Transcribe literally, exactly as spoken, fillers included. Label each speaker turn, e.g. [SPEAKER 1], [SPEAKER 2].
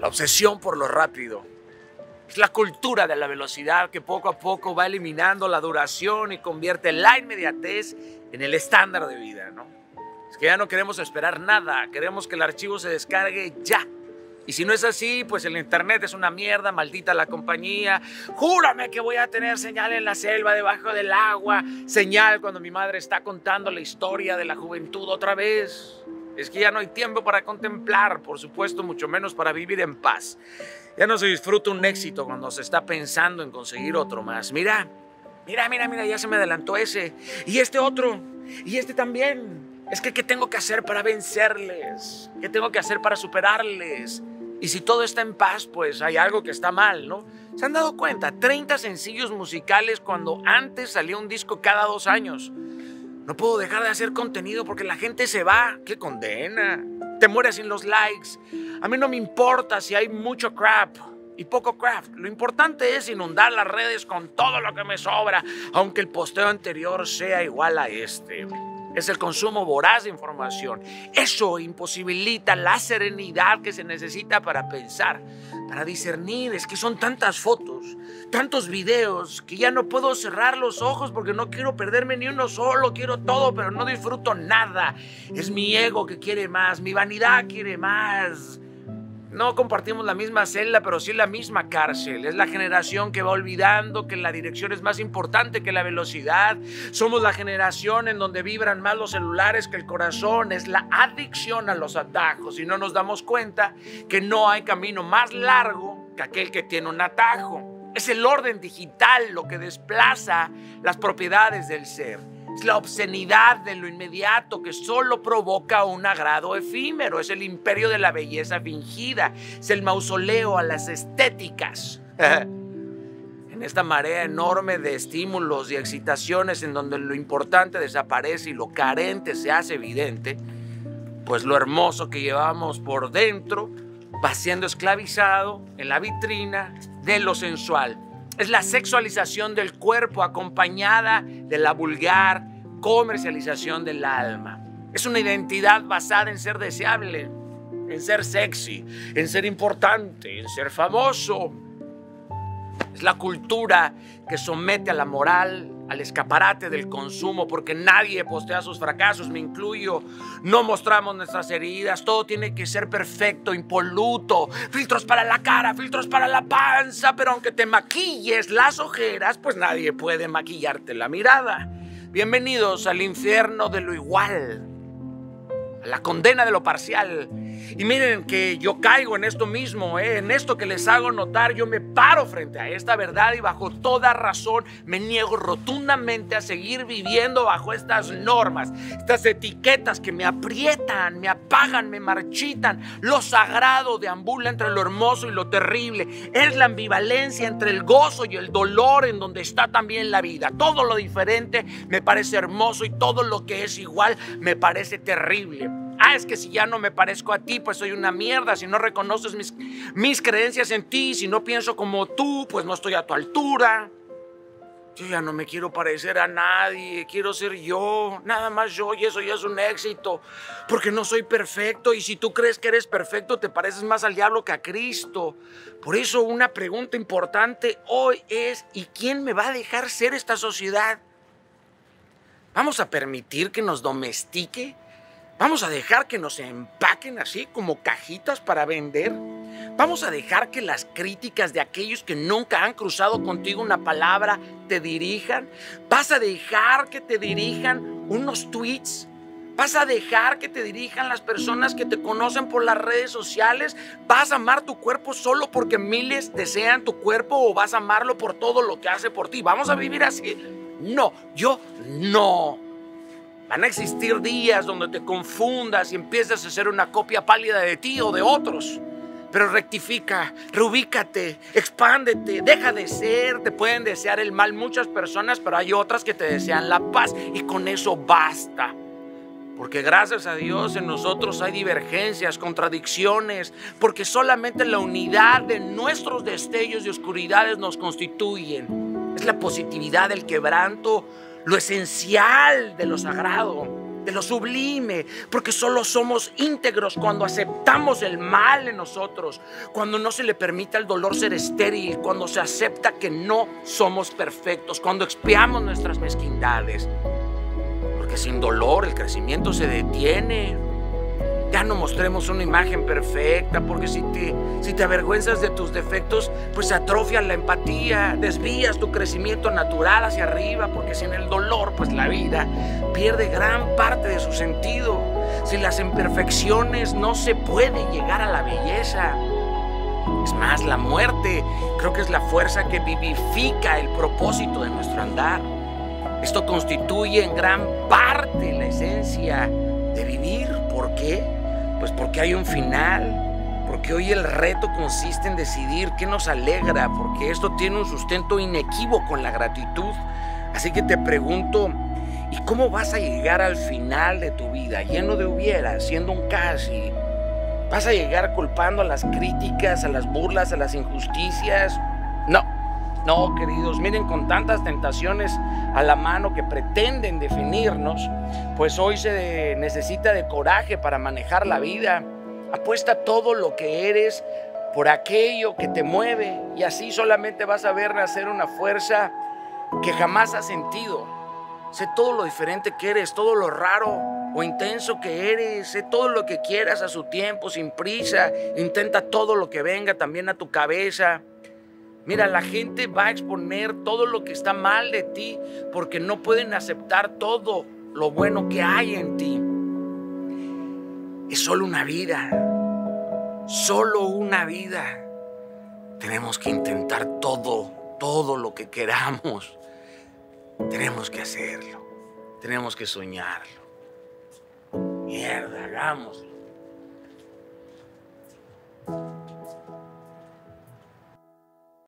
[SPEAKER 1] La obsesión por lo rápido. Es la cultura de la velocidad que poco a poco va eliminando la duración y convierte la inmediatez en el estándar de vida, ¿no? Es que ya no queremos esperar nada, queremos que el archivo se descargue ya. Y si no es así, pues el internet es una mierda, maldita la compañía. Júrame que voy a tener señal en la selva, debajo del agua. Señal cuando mi madre está contando la historia de la juventud otra vez. Es que ya no hay tiempo para contemplar, por supuesto, mucho menos para vivir en paz. Ya no se disfruta un éxito cuando se está pensando en conseguir otro más. Mira, mira, mira, mira, ya se me adelantó ese. Y este otro, y este también. Es que, ¿qué tengo que hacer para vencerles? ¿Qué tengo que hacer para superarles? Y si todo está en paz, pues hay algo que está mal, ¿no? ¿Se han dado cuenta? treinta sencillos musicales cuando antes salía un disco cada dos años. No puedo dejar de hacer contenido porque la gente se va. ¡Qué condena! Te mueres sin los likes. A mí no me importa si hay mucho crap y poco craft. Lo importante es inundar las redes con todo lo que me sobra, aunque el posteo anterior sea igual a este. Es el consumo voraz de información. Eso imposibilita la serenidad que se necesita para pensar, para discernir. Es que son tantas fotos, tantos videos, que ya no puedo cerrar los ojos porque no quiero perderme ni uno solo. Quiero todo, pero no disfruto nada. Es mi ego que quiere más, mi vanidad quiere más. No compartimos la misma celda, pero sí la misma cárcel. Es la generación que va olvidando que la dirección es más importante que la velocidad. Somos la generación en donde vibran más los celulares que el corazón. Es la adicción a los atajos y no nos damos cuenta que no hay camino más largo que aquel que tiene un atajo. Es el orden digital lo que desplaza las propiedades del ser. Es la obscenidad de lo inmediato que solo provoca un agrado efímero. Es el imperio de la belleza fingida. Es el mausoleo a las estéticas. En esta marea enorme de estímulos y excitaciones en donde lo importante desaparece y lo carente se hace evidente, pues lo hermoso que llevamos por dentro va siendo esclavizado en la vitrina de lo sensual. Es la sexualización del cuerpo acompañada de la vulgar comercialización del alma. Es una identidad basada en ser deseable, en ser sexy, en ser importante, en ser famoso. Es la cultura que somete a la moral al escaparate del consumo, porque nadie postea sus fracasos, me incluyo. No mostramos nuestras heridas, todo tiene que ser perfecto, impoluto. Filtros para la cara, filtros para la panza, pero aunque te maquilles las ojeras, pues nadie puede maquillarte la mirada. Bienvenidos al infierno de lo igual, a la condena de lo parcial. Y miren que yo caigo en esto mismo, ¿eh? En esto que les hago notar. Yo me paro frente a esta verdad y bajo toda razón me niego rotundamente a seguir viviendo bajo estas normas, estas etiquetas que me aprietan, me apagan, me marchitan. Lo sagrado deambula entre lo hermoso y lo terrible. Es la ambivalencia entre el gozo y el dolor en donde está también la vida. Todo lo diferente me parece hermoso y todo lo que es igual me parece terrible. Ah, es que si ya no me parezco a ti, pues soy una mierda. Si no reconoces mis, mis creencias en ti, si no pienso como tú, pues no estoy a tu altura. Yo ya no me quiero parecer a nadie, quiero ser yo, nada más yo, y eso ya es un éxito, porque no soy perfecto, y si tú crees que eres perfecto, te pareces más al diablo que a Cristo. Por eso una pregunta importante hoy es, ¿y quién me va a dejar ser esta sociedad? ¿Vamos a permitir que nos domestique? ¿Vamos a dejar que nos empaquen así como cajitas para vender? ¿Vamos a dejar que las críticas de aquellos que nunca han cruzado contigo una palabra te dirijan? ¿Vas a dejar que te dirijan unos tweets? ¿Vas a dejar que te dirijan las personas que te conocen por las redes sociales? ¿Vas a amar tu cuerpo solo porque miles desean tu cuerpo o vas a amarlo por todo lo que hace por ti? ¿Vamos a vivir así? No, yo no. Van a existir días donde te confundas y empiezas a ser una copia pálida de ti o de otros. Pero rectifica, reubícate, expándete, deja de ser. Te pueden desear el mal muchas personas, pero hay otras que te desean la paz y con eso basta. Porque gracias a Dios en nosotros hay divergencias, contradicciones, porque solamente la unidad de nuestros destellos de oscuridades nos constituyen. Es la positividad del quebranto, lo esencial de lo sagrado. de lo sublime, porque solo somos íntegros cuando aceptamos el mal en nosotros, cuando no se le permite al dolor ser estéril, cuando se acepta que no somos perfectos, cuando expiamos nuestras mezquindades, porque sin dolor el crecimiento se detiene. Ya no mostremos una imagen perfecta, porque si te, si te avergüenzas de tus defectos, pues se atrofia la empatía, desvías tu crecimiento natural hacia arriba, porque sin el dolor, pues la vida pierde gran parte de su sentido. Sin las imperfecciones no se puede llegar a la belleza. Es más, la muerte creo que es la fuerza que vivifica el propósito de nuestro andar. Esto constituye en gran parte la esencia de vivir. ¿Por qué? Pues porque hay un final, porque hoy el reto consiste en decidir qué nos alegra, porque esto tiene un sustento inequívoco en la gratitud. Así que te pregunto, ¿y cómo vas a llegar al final de tu vida lleno de hubiera, siendo un casi? ¿Vas a llegar culpando a las críticas, a las burlas, a las injusticias? No, no, queridos, miren, con tantas tentaciones a la mano que pretenden definirnos, pues hoy se necesita de coraje para manejar la vida. Apuesta todo lo que eres por aquello que te mueve, y así solamente vas a ver nacer una fuerza que jamás has sentido. Sé todo lo diferente que eres, todo lo raro o intenso que eres. Sé todo lo que quieras a su tiempo, sin prisa. Intenta todo lo que venga también a tu cabeza. Mira, la gente va a exponer todo lo que está mal de ti porque no pueden aceptar todo lo bueno que hay en ti. Es solo una vida, solo una vida. Tenemos que intentar todo, todo lo que queramos. Tenemos que hacerlo, tenemos que soñarlo. Mierda, hagámoslo.